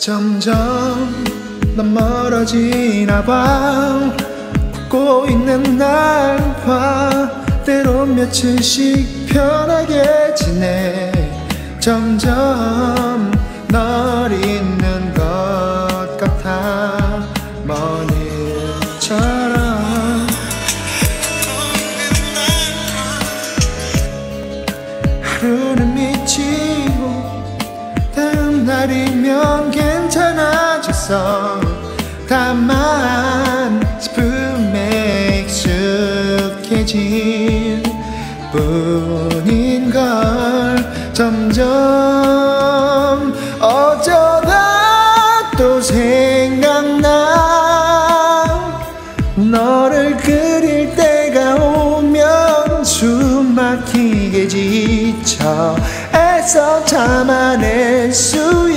점점 넌 멀어지나 봐. 걷고 있는 날 봐. 때론 며칠씩 편하게 지내. 점점 널 잊는 것 같아. 먼 일처럼. 하루는 미치고 다음 날이면 괜찮아졌어. 다만 슬픔에 익숙해진 뿐인걸. 점점 어쩌다 또 생각나. 너를 그릴 때가 오면 숨 막히게 지쳐 애써 참아낼 수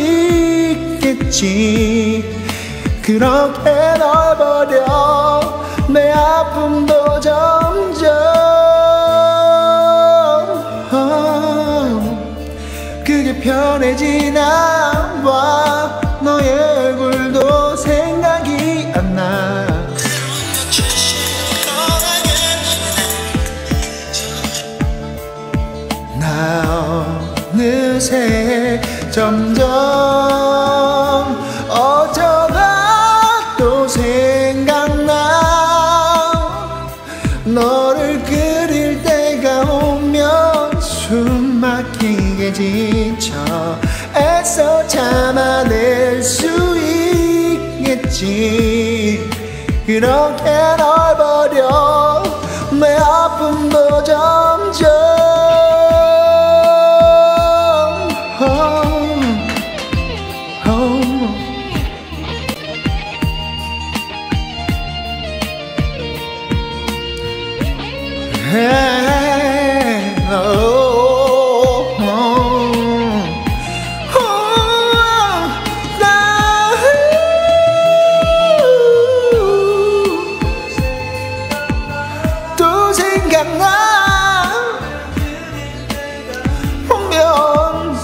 있겠지. 그렇게 널 버려 내 아픔도 점점 그게 편해지나 봐. 너의 얼굴도 생각이 안 나. 나 어느새 점점 어쩌다 또 생각나. 너를 그릴 때가 오면 숨 막히게 지쳐 애써 참아낼 수 있겠지. 그렇게 널 버려 내 아픔도 점점 또 생각나. 분명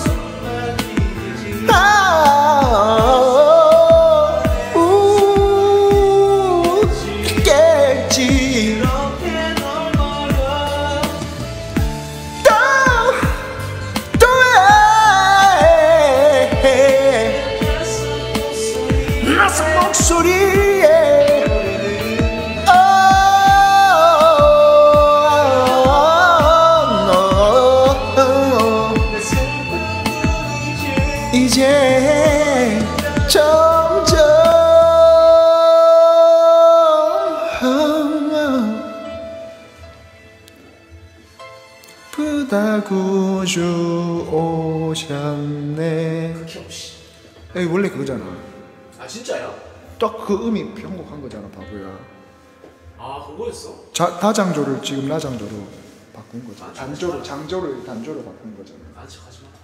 웃겠지. 낯선 목소리에 이제 점점 아프다고 주 오셨네. 에이, 원래 그거잖아. 아 진짜야? 딱 그 음이 편곡한 거잖아, 바보야. 아 그거였어? 다장조를 지금 라장조로 바꾼 거잖아. 단조를, 장조를 단조로 바꾼 거잖아. 안 척하지 마.